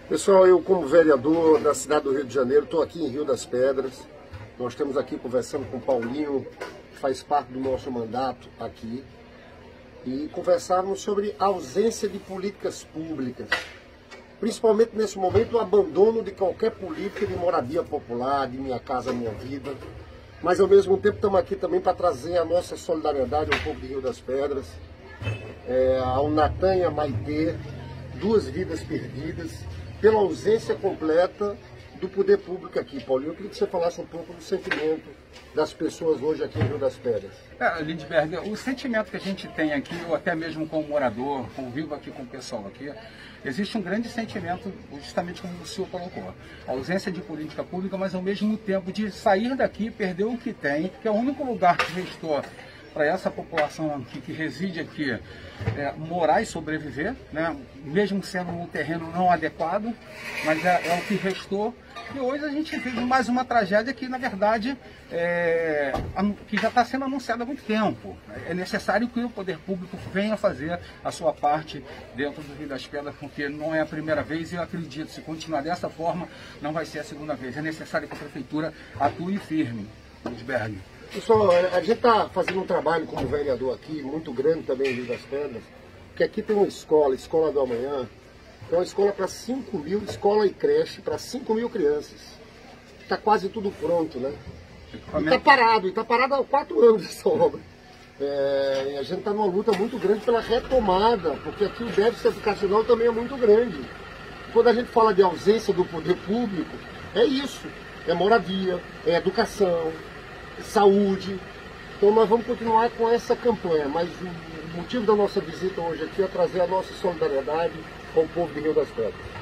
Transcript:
Pessoal, eu como vereador da cidade do Rio de Janeiro, estou aqui em Rio das Pedras. Nós estamos aqui conversando com o Paulinho, que faz parte do nosso mandato aqui, e conversávamos sobre a ausência de políticas públicas, principalmente nesse momento o abandono de qualquer política de moradia popular, de Minha Casa Minha Vida, mas ao mesmo tempo estamos aqui também para trazer a nossa solidariedade ao povo de Rio das Pedras, ao Natan e a Maitê, duas vidas perdidas, pela ausência completa do poder público aqui. Paulinho, eu queria que você falasse um pouco do sentimento das pessoas hoje aqui em Rio das Pedras. Lindbergh, o sentimento que a gente tem aqui, ou até mesmo como morador, convivo aqui com o pessoal aqui, existe um grande sentimento, justamente como o senhor colocou, a ausência de política pública, mas ao mesmo tempo de sair daqui, perder o que tem, que é o único lugar que restou para essa população aqui, que reside aqui, morar e sobreviver, né? Mesmo sendo um terreno não adequado, mas é o que restou. E hoje a gente vive mais uma tragédia que, na verdade, que já está sendo anunciada há muito tempo. É necessário que o poder público venha fazer a sua parte dentro do Rio das Pedras, porque não é a primeira vez e eu acredito, se continuar dessa forma, não vai ser a segunda vez. É necessário que a Prefeitura atue firme. Lindbergh. Pessoal, a gente está fazendo um trabalho como vereador aqui, muito grande também em Rio das Pedras, porque aqui tem uma escola do amanhã, é uma escola para 5 mil, escola e creche para 5 mil crianças. Está quase tudo pronto, né? E está parado há 4 anos essa obra. E a gente está numa luta muito grande pela retomada, porque aqui o déficit educacional também é muito grande. Quando a gente fala de ausência do poder público, é isso, é moradia, é educação, saúde. Então nós vamos continuar com essa campanha, mas o motivo da nossa visita hoje aqui é trazer a nossa solidariedade ao povo de Rio das Pedras.